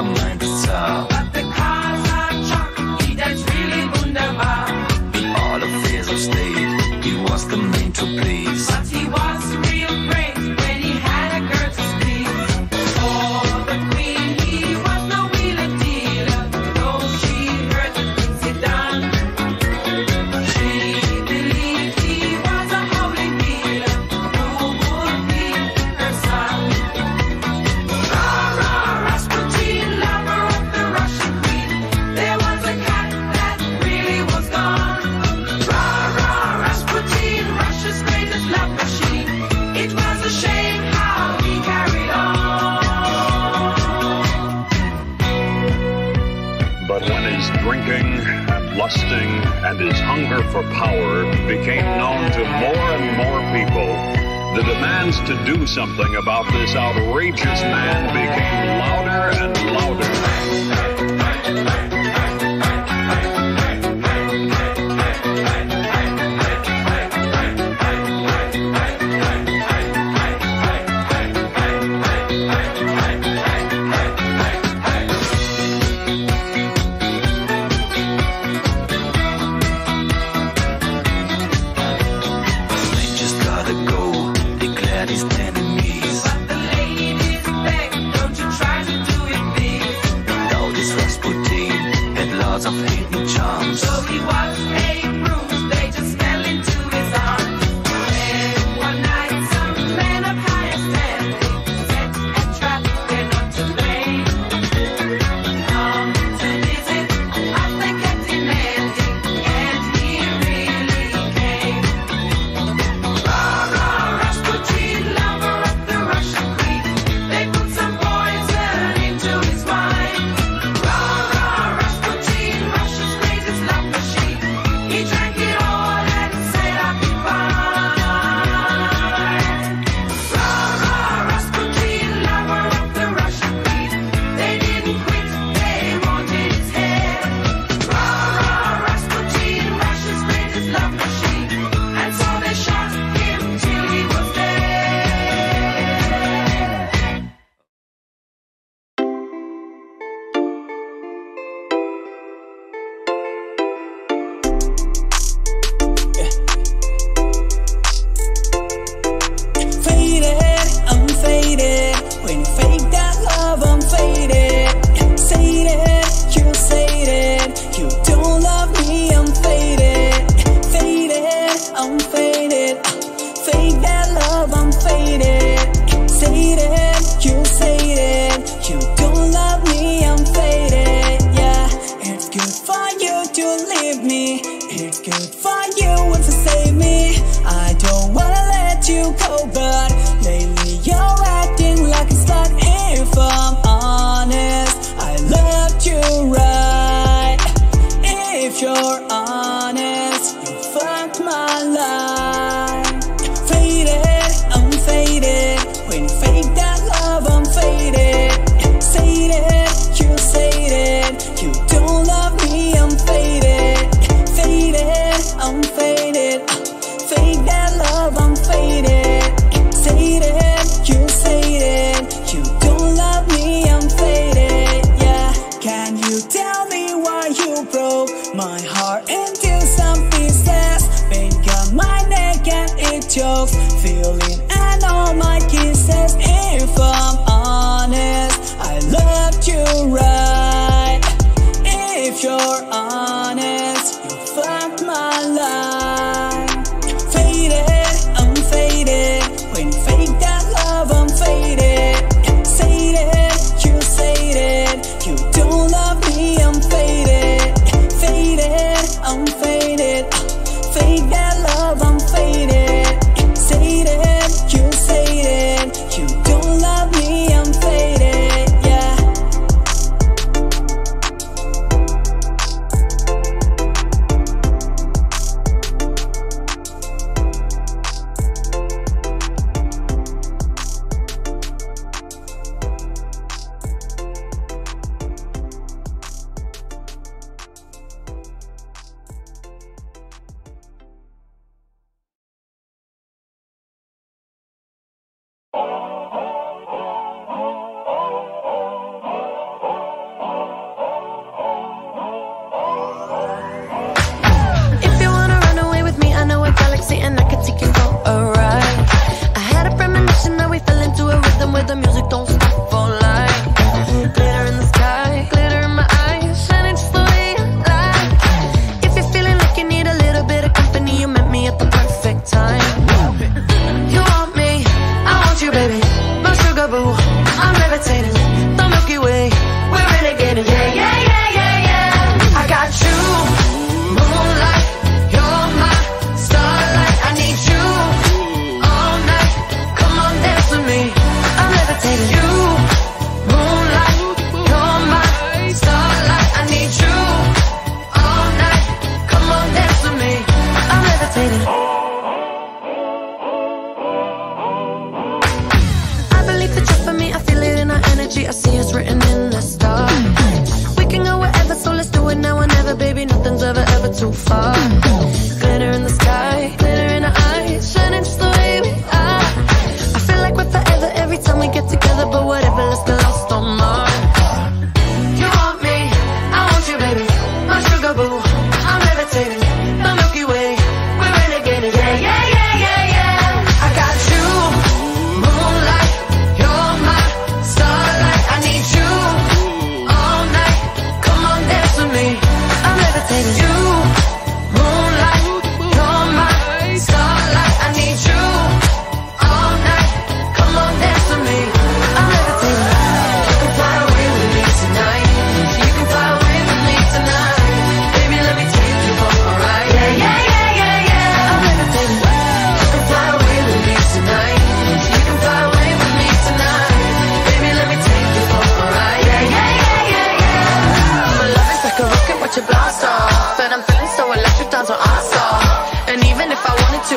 unser Mind ist zart. But the cars are choppy, that's really wunderbar. In all affairs of state, he was the man to please. But he was real great when he had a girl to squeeze. For the queen, he was no wheeler dealer. Though she heard the things he'd done, she believed he was a holy healer who would be her son. Rah, Rasputin, lover of the Russian queen. There was a cat that really was gone. Rah, Rasputin, Russia's greatest love machine. It was a shame how he carried on. But when his drinking and lusting and his hunger for power became known to more and more people, the demands to do something about this outrageous man became louder and louder. They just gotta go, declared his enemies. But the ladies begged, don't you try to do it, please. Now this Rasputin had lots of hidden charms. So he was a bruise, they just fell into his arms. And one night some men of higher standing set a trap, they're not to blame. Come to visit, as they kept demanding, and he really came. Rah, Rasputin, lover of the Russian queen. They put some poison into his wine. Rah, Rasputin, Russia's greatest love machine. He drank it all and said, I'll be fine. Rah, Rasputin, lover of the Russian queen. They didn't quit, they wanted his head. Rah, Rasputin, Russia's greatest love machine. And so they shot him till he was dead. Faded, I'm faded. When you fake that love, I'm faded. Sated, you sated. You don't love me, I'm faded. Faded, I'm faded. Fake that love, I'm faded. Sated, you sated. You don't love me, I'm faded. Yeah, it's good for you to leave me. It's good for you to save me. I don't wanna let you go, but lately you're acting like a slut. If I'm honest, I loved you right. If you're honest, you fucked my life. Faded, I'm faded. When you fake that love, I'm faded. Sated, you sated. You don't love me, I'm faded. Faded, I'm faded. Fake that love, I'm faded. Sated, you sated. You don't love me, I'm faded. Yeah, can you tell me why you broke my heart into some pieces? Pain got my neck and it chokes. Feeling and all my kisses. If I'm honest, I loved you right. If you're honest, you fucked my life. Faded, I'm faded. When you fake that love, I'm faded. Sated, you sated. You don't love me, I'm faded. Faded, I'm faded. Fake that love, I'm faded. Sated, you sated. You don't love me, I'm faded. Yeah.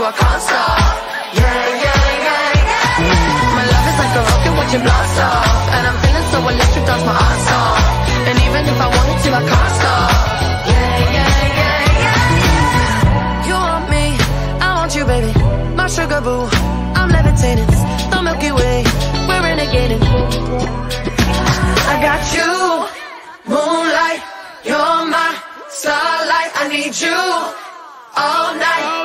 I can't stop. Yeah, yeah, yeah, yeah. My love is like a rocket watching blast off, and I'm feeling so electric, that's my ass off. And even if I wanted to, I can't stop. Yeah, yeah, yeah, yeah. You want me, I want you, baby. My sugar boo, I'm levitating. The Milky Way, we're renegading. I got you, moonlight, you're my starlight. I need you all night.